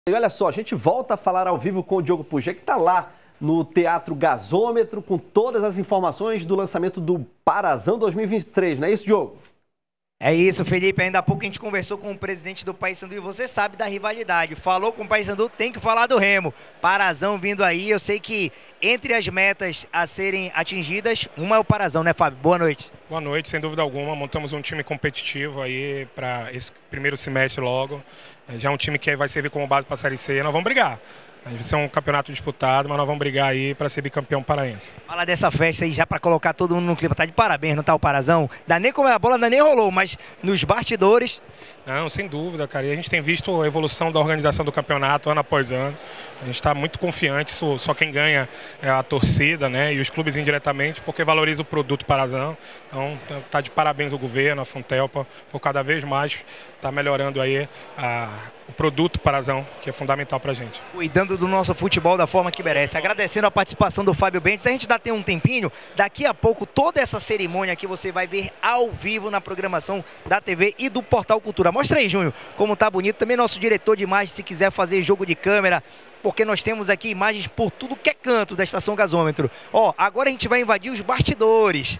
E olha só, a gente volta a falar ao vivo com o Diogo Puget, que está lá no Teatro Gasômetro, com todas as informações do lançamento do Parazão 2023, não é isso, Diogo? É isso, Felipe. Ainda há pouco a gente conversou com o presidente do Paysandu e você sabe da rivalidade. Falou com o Paysandu, tem que falar do Remo. Parazão vindo aí. Eu sei que entre as metas a serem atingidas, uma é o Parazão, né, Fábio? Boa noite. Boa noite, sem dúvida alguma. Montamos um time competitivo aí para esse primeiro semestre logo. Já é um time que vai servir como base para a Série C. Nós vamos brigar. Vai ser um campeonato disputado, mas nós vamos brigar aí para ser bicampeão paraense. Fala dessa festa aí já para colocar todo mundo no clima. Tá de parabéns, não tá o Parazão? Dá nem como a bola ainda nem rolou, mas nos bastidores... Não, sem dúvida, cara. E a gente tem visto a evolução da organização do campeonato ano após ano. A gente está muito confiante, só quem ganha é a torcida, né? E os clubes indiretamente, porque valoriza o produto Parazão. Então, tá de parabéns ao governo, a Funtelpa, por cada vez mais tá melhorando aí o produto Parazão, que é fundamental pra gente. Cuidando do nosso futebol da forma que merece. Agradecendo a participação do Fábio Bentes. A gente ainda tem um tempinho, daqui a pouco toda essa cerimônia aqui você vai ver ao vivo na programação da TV e do Portal Cultura. Mostra aí, Júnior, como tá bonito. Também nosso diretor de imagem, se quiser fazer jogo de câmera, porque nós temos aqui imagens por tudo que é canto da Estação Gasômetro. Ó, agora a gente vai invadir os bastidores.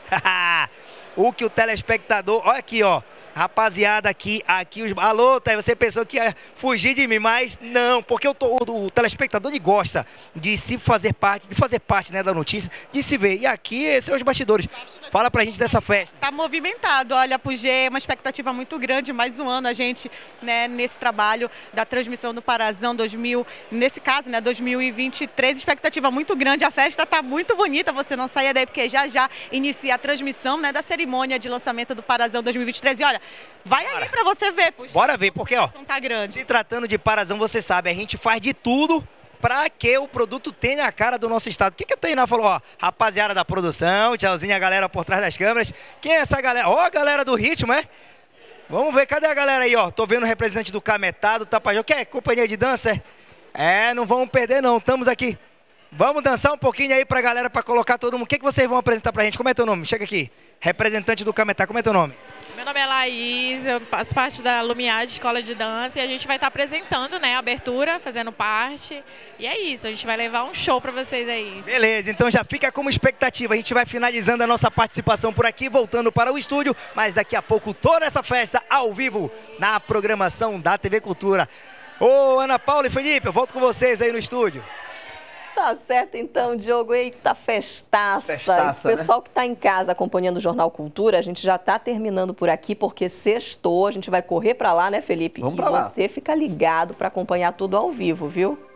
O que o telespectador... Olha aqui, ó. Rapaziada, aqui os... Alô, Thay, você pensou que ia fugir de mim, mas não, porque o telespectador ele gosta de se fazer parte, né, da notícia, de se ver. E aqui são os bastidores. Fala pra gente dessa festa. Tá movimentado, olha, Puget, uma expectativa muito grande, mais um ano a gente, né, nesse trabalho da transmissão do Parazão 2000, nesse caso, né, 2023, expectativa muito grande, a festa tá muito bonita, você não saia daí, porque já inicia a transmissão, né, da cerimônia de lançamento do Parazão 2023, e olha, vai aí pra você ver, Puget. Bora ver, porque, ó, tá grande. Se tratando de Parazão, você sabe, a gente faz de tudo para que o produto tenha a cara do nosso estado. O que a Tainá falou? Ó, rapaziada da produção, tchauzinho a galera por trás das câmeras. Quem é essa galera? Ó, a galera do ritmo, é? Vamos ver, cadê a galera aí, ó? Tô vendo o representante do Cametá, do Tapajós. Que é companhia de dança? É, não vamos perder não, estamos aqui. Vamos dançar um pouquinho aí pra galera, pra colocar todo mundo. O que vocês vão apresentar pra gente? Como é teu nome? Chega aqui. Representante do Cametá, como é teu nome? Meu nome é Laís, eu faço parte da Lumiade Escola de Dança e a gente vai estar apresentando, né, a abertura, fazendo parte. E é isso, a gente vai levar um show para vocês aí. Beleza, então já fica como expectativa. A gente vai finalizando a nossa participação por aqui, voltando para o estúdio, mas daqui a pouco toda essa festa ao vivo na programação da TV Cultura. Ô, Ana Paula e Felipe, eu volto com vocês aí no estúdio. Tá certo então, Diogo. Eita, festaça. O pessoal, né, que está em casa acompanhando o Jornal Cultura, a gente já está terminando por aqui, porque sextou. A gente vai correr para lá, né, Felipe? Vamos para lá. Você fica ligado para acompanhar tudo ao vivo, viu?